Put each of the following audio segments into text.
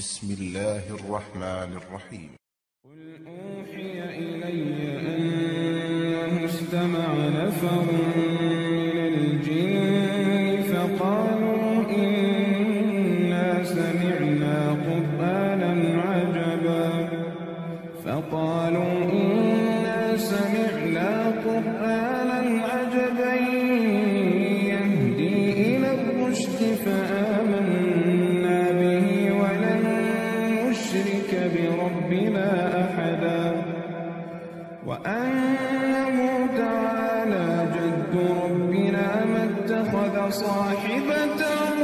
بسم الله الرحمن الرحيم. قل أوحي إلي أنه استمع نفر من الجن فقالوا إنا سمعنا قرآنا عجبا يهدي إلى الرشد فآمنا به ولن نشرك بربنا أحدا وأنه تعالى جد ربنا ما اتخذ صاحبة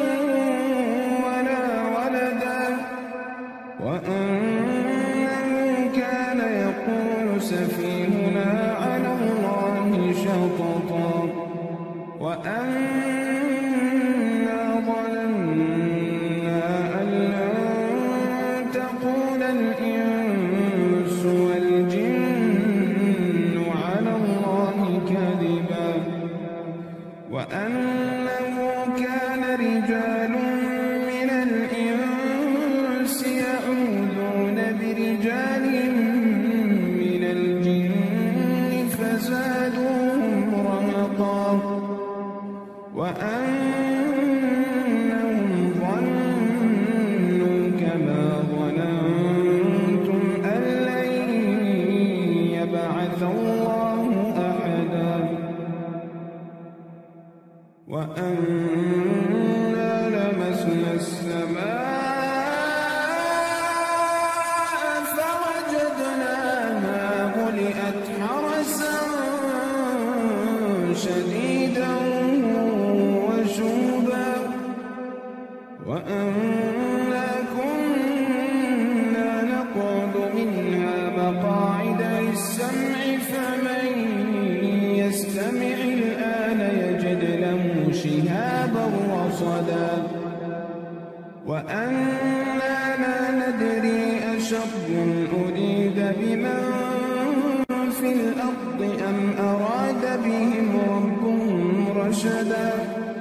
ولا ولدا وأنه كان يقول سفيهنا على الله شططا وأنا ظننا أن لن تقول الإنس والجن على الله كذبا وأنه كان رجال من الإنس يعوذون برجال من الجن فزادوهم رهقا وأنهم ظنوا كما ظننتم أن لن يبعث الله أحدا وأنا لمسنا السماء فوجدناها ملئت حرسا شديدا وشهبا وأنا كنا نقعد منها مقاعد للسمع فمن يستمع الآن يجد له شهابا رصدا وأنا لا ندري أشر أريد بمن في الأرض أم أراد بهم ربهم رشدا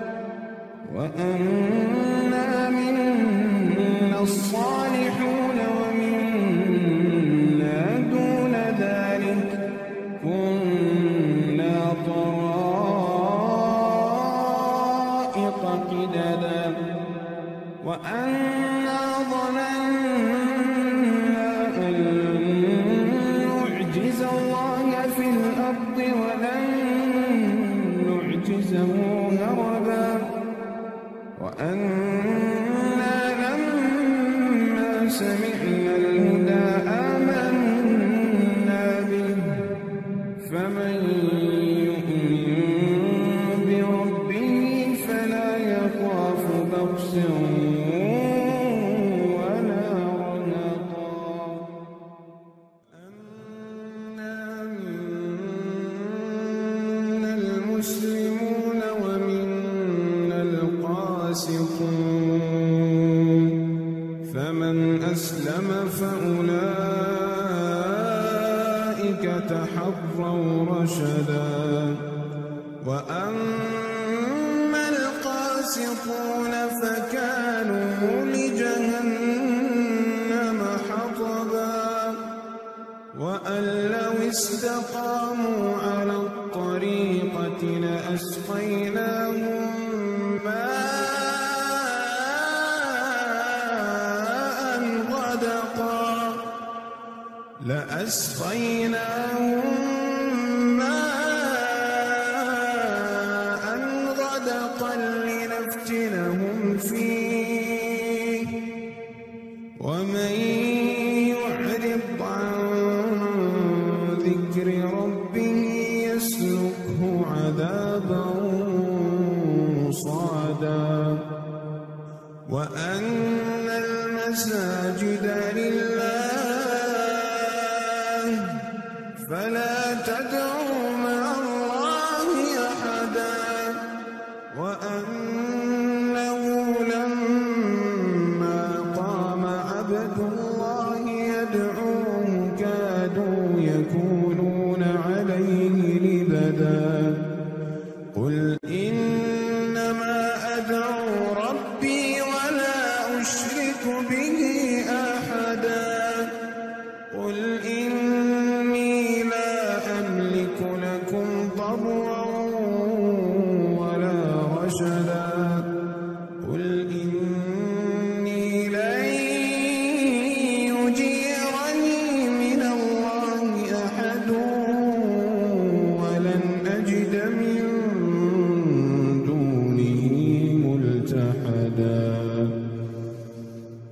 وأنا منا الصالحون ومنا دون ذلك كنا طرائق قددا وأنا ظننا أن نعجز الله في الأرض ولن نعجزه هربا وأنا لما سمعنا الهدى آمنا به فمن يؤمن بربه فلا يخاف بخسا ولا رهقا أنا منا المسلمون ومنا القاسطون فمن أسلم فأولئك تحروا رشدا وأما القاسطون فكانوا لجهنم حطبا وأن لو استقاموا على الطريقة لأسقيناهم ماء غدقا لنفتنهم فيه ومن يعرض عن ذكر ربه يسلكه عذابا صعدا وأن المساجد لله فلا تدعوا مع الله أحدا وأنه لما قام عبد الله يدعوه كادوا يكونون عليه لبدا قل إنما أدعو ربي ولا أشرك به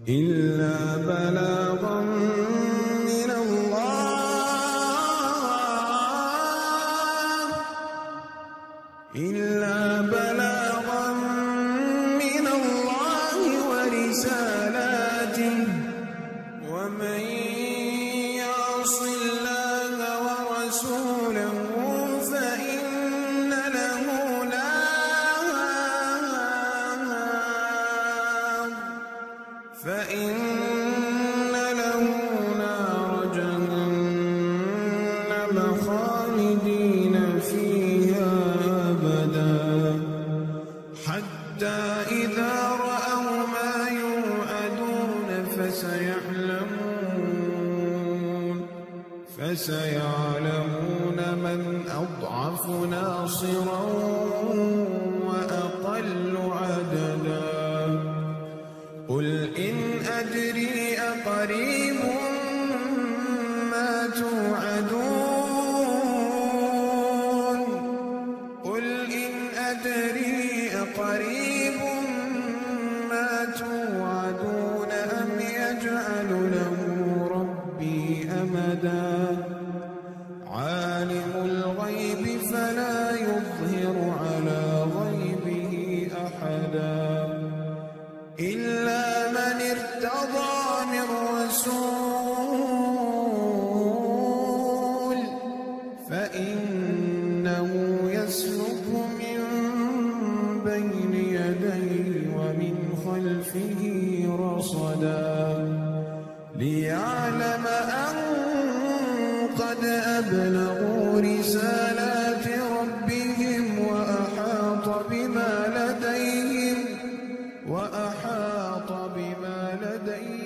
إلا بلاغا من الله ورسالاته ومن يعص الله ورسوله فإن له نار جهنم خالدين فيها أبدا حتى إذا رأوا ما يوعدون فسيعلمون من أضعف ناصرا وأقل عددا قل إن أدري أقريب ما توعدون قل إن أدري أقريب ما توعدون أم يجعل له ربي أمدا عالم الغيب فلا يظهر على غيبه أحدا إلا من ارتضى من رسول فإنه يسلك من بين يديه ومن خلفه رصدا ليعلم أن قد أبلغوا رسالات ربهم وأحاط بما لديهم